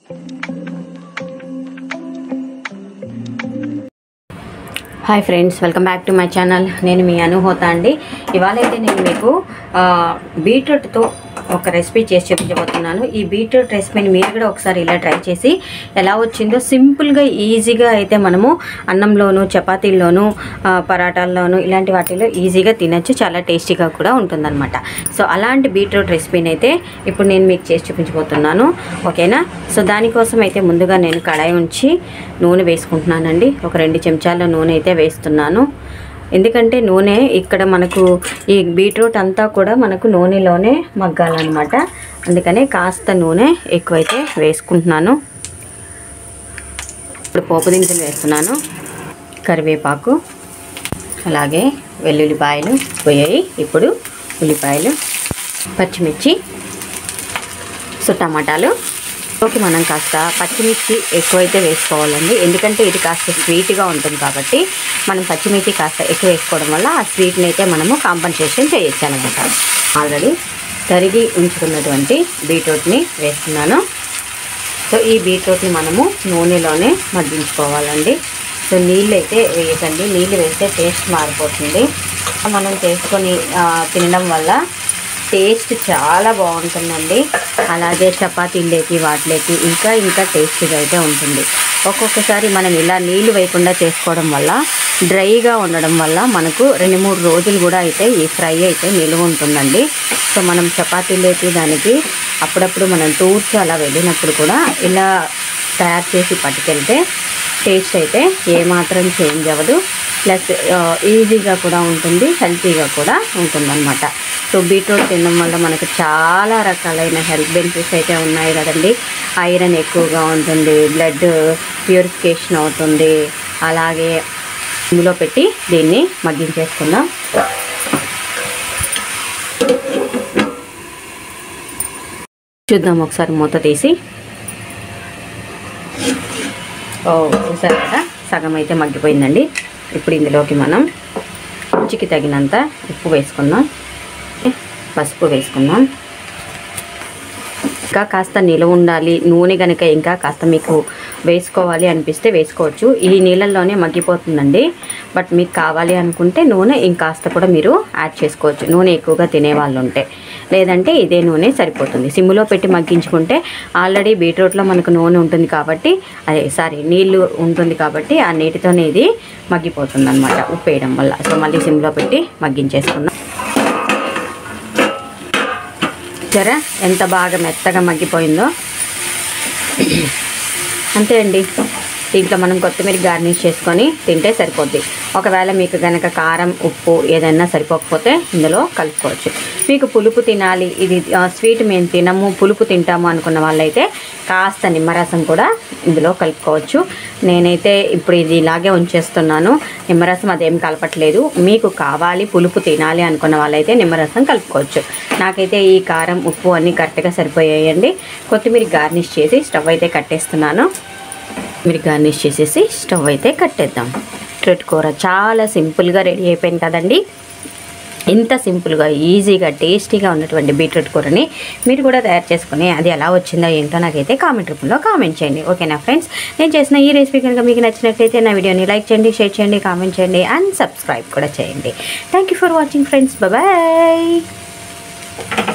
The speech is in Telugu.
Hi friends, welcome back to my channel. నేను మీ అనుహోతా అండి. ఇవాళ అయితే నేను మీకు బీట్రూట్తో ఒక రెసిపీ చేసి చూపించబోతున్నాను. ఈ బీట్రూట్ రెసిపీని మీరు కూడా ఒకసారి ఇలా ట్రై చేసి ఎలా వచ్చిందో సింపుల్గా ఈజీగా అయితే మనము అన్నంలోను, చపాతీల్లోనూ, పరాటాల్లోనూ ఇలాంటి వాటిలో ఈజీగా తినచ్చు. చాలా టేస్టీగా కూడా ఉంటుందన్నమాట. సో అలాంటి బీట్రూట్ రెసిపీని అయితే ఇప్పుడు నేను మీకు చేసి చూపించబోతున్నాను. ఓకేనా? సో దానికోసం అయితే ముందుగా నేను కడాయి ఉంచి నూనె వేసుకుంటున్నానండి. ఒక 2 చెంచాల నూనె అయితే వేస్తున్నాను. ఎందుకంటే నూనె ఇక్కడ మనకు ఈ బీట్రూట్ అంతా కూడా మనకు నూనెలోనే మగ్గాలన్నమాట. అందుకనే కాస్త నూనె ఎక్కువైతే వేసుకుంటున్నాను. ఇప్పుడు పోపు దినుసులు వేస్తున్నాను. కరివేపాకు, అలాగే వెల్లుల్లిపాయలు పోయాయి. ఇప్పుడు ఉల్లిపాయలు, పచ్చిమిర్చి, సో టమాటాలు. ఓకే, మనం కాస్త పచ్చిమిర్చి ఎక్కువైతే వేసుకోవాలండి. ఎందుకంటే ఇది కాస్త స్వీట్గా ఉంటుంది కాబట్టి మనం పచ్చిమిర్చి కాస్త ఎక్కువ వేసుకోవడం వల్ల ఆ స్వీట్ని అయితే మనము కాంపన్సేషన్ చేయొచ్చు అనమాట. ఆల్రెడీ తరిగి ఉంచుకున్నటువంటి బీట్రూట్ని వేస్తున్నాను. సో ఈ బీట్రూట్ని మనము నూనెలోనే మగ్గించుకోవాలండి. సో నీళ్ళు అయితే వేయకండి. నీళ్ళు వేస్తే టేస్ట్ మారిపోతుంది. మనం చేసుకొని తినడం వల్ల టేస్ట్ చాలా బాగుంటుందండి. అలాగే చపాతీలోకి వాటిలోకి ఇంకా టేస్టీగా అయితే ఉంటుంది. ఒక్కొక్కసారి మనం ఇలా నీళ్లు వేయకుండా చేసుకోవడం వల్ల డ్రైగా ఉండడం వల్ల మనకు 2-3 రోజులు కూడా అయితే ఈ ఫ్రై అయితే నిలువ ఉంటుందండి. సో మనం చపాతీలోకి దానికి అప్పుడప్పుడు మనం టూర్స్ అలా వెళ్ళినప్పుడు కూడా ఇలా తయారు చేసి పట్టుకెళ్తే టేస్ట్ అయితే ఏమాత్రం చేంజ్ అవ్వదు. ప్లస్ ఈజీగా కూడా ఉంటుంది, హెల్తీగా కూడా ఉంటుందన్నమాట. సో బీట్రూట్ తినడం వల్ల మనకు చాలా రకాలైన హెల్త్ బెనిఫిట్స్ అయితే ఉన్నాయి కదండి. ఐరన్ ఎక్కువగా ఉంటుంది, బ్లడ్ ప్యూరిఫికేషన్ అవుతుంది. అలాగే ఇందులో పెట్టి దీన్ని మగ్గించేసుకుందాం. చూద్దాం ఒకసారి మూత తీసి. చూసారు కదా, సగం అయితే మగ్గిపోయిందండి. ఇప్పుడు ఇందులోకి మనం రుచికి తగినంత ఉప్పు వేసుకుందాం, పసుపు వేసుకుందాం. ఇంకా కాస్త నిలువ ఉండాలి నూనె కనుక ఇంకా కాస్త మీకు వేసుకోవాలి అనిపిస్తే వేసుకోవచ్చు. ఈ నీళ్ళల్లోనే మగ్గిపోతుందండి. బట్ మీకు కావాలి అనుకుంటే నూనె ఇంకాస్త కూడా మీరు యాడ్ చేసుకోవచ్చు, నూనె ఎక్కువగా తినేవాళ్ళు ఉంటే. లేదంటే ఇదే నూనె సరిపోతుంది. సిమ్లో పెట్టి మగ్గించుకుంటే ఆల్రెడీ బీట్రూట్లో మనకు నూనె ఉంటుంది కాబట్టి, నీళ్ళు ఉంటుంది కాబట్టి ఆ నీటితోనే ఇది మగ్గిపోతుంది అనమాట ఉప్పు వేయడం వల్ల. సో మళ్ళీ సిమ్లో పెట్టి మగ్గించేసుకుందాం. సరే, ఎంత బాగా మెత్తగా మగ్గిపోయిందో. అంతే అండి. దీంట్లో మనం కొత్తిమీర గార్నిష్ చేసుకొని తింటే సరిపోద్ది. ఒకవేళ మీకు కనుక కారం, ఉప్పు ఏదైనా సరిపోకపోతే ఇందులో కలుపుకోవచ్చు. మీకు పులుపు తినాలి, ఇది స్వీట్ మేము తినము, పులుపు తింటాము అనుకున్న వాళ్ళైతే కాస్త నిమ్మరసం కూడా ఇందులో కలుపుకోవచ్చు. నేనైతే ఇప్పుడు ఇది ఇలాగే ఉంచేస్తున్నాను. నిమ్మరసం అదేం కలపట్లేదు. మీకు కావాలి పులుపు తినాలి అనుకున్న వాళ్ళైతే నిమ్మరసం కలుపుకోవచ్చు. నాకైతే ఈ కారం, ఉప్పు అన్నీ కరెక్ట్గా సరిపోయాయండి. కొత్తిమీర గార్నిష్ చేసి స్టవ్ అయితే కట్టేస్తున్నాను. మీరు గార్నిష్ చేసేసి స్టవ్ అయితే కట్టేద్దాం. బీట్రూట్ కూర చాలా సింపుల్గా రెడీ అయిపోయింది కదండి. ఇంత సింపుల్గా, ఈజీగా, టేస్టీగా ఉన్నటువంటి బీట్రూట్ కూరని మీరు కూడా తయారు చేసుకుని అది ఎలా వచ్చిందో ఏంటో నాకైతే కామెంట్ రూపంలో కామెంట్ చేయండి. ఓకేనా ఫ్రెండ్స్? నేను చేసిన ఈ రెసిపీ కనుక మీకు నచ్చినట్లయితే నా వీడియోని లైక్ చేయండి, షేర్ చేయండి, కామెంట్ చేయండి అండ్ సబ్స్క్రైబ్ కూడా చేయండి. Thank you for watching friends. Bye.